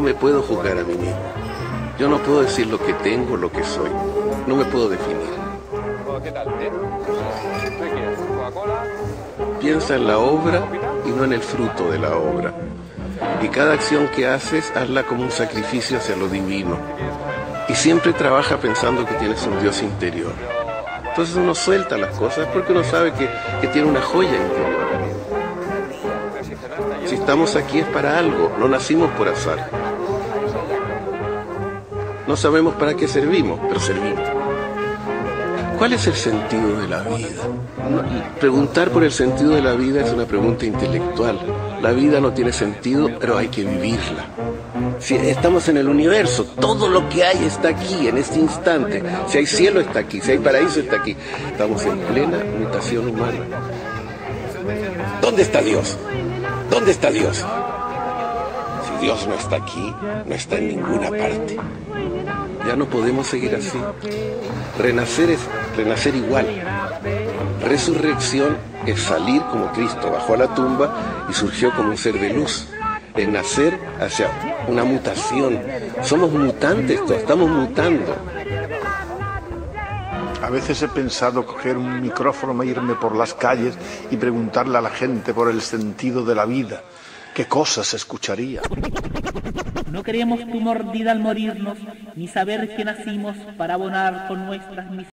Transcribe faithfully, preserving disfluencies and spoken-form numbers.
me puedo juzgar a mí mismo. Yo no puedo decir lo que tengo, lo que soy. No me puedo definir. ¿Qué tal? ¿Bien? ¿Qué quieres? ¿Coca-Cola? Piensa en la obra y no en el fruto de la obra. Y cada acción que haces, hazla como un sacrificio hacia lo divino. Y siempre trabaja pensando que tienes un Dios interior. Entonces uno suelta las cosas porque uno sabe que, que tiene una joya interior. Si estamos aquí es para algo, no nacimos por azar. No sabemos para qué servimos, pero servimos. ¿Cuál es el sentido de la vida? No, preguntar por el sentido de la vida es una pregunta intelectual. La vida no tiene sentido, pero hay que vivirla. Si estamos en el universo, todo lo que hay está aquí, en este instante. Si hay cielo está aquí, si hay paraíso está aquí. Estamos en plena mutación humana. ¿Dónde está Dios? ¿Dónde está Dios? Si Dios no está aquí, no está en ninguna parte. Ya no podemos seguir así. Renacer es renacer igual. Resurrección es salir como Cristo, bajó a la tumba y surgió como un ser de luz. Es nacer hacia una mutación. Somos mutantes, todos estamos mutando. A veces he pensado coger un micrófono e irme por las calles y preguntarle a la gente por el sentido de la vida. ¿Qué cosas escucharía? No queremos tu mordida al morirnos, ni saber que nacimos para abonar con nuestras misiones.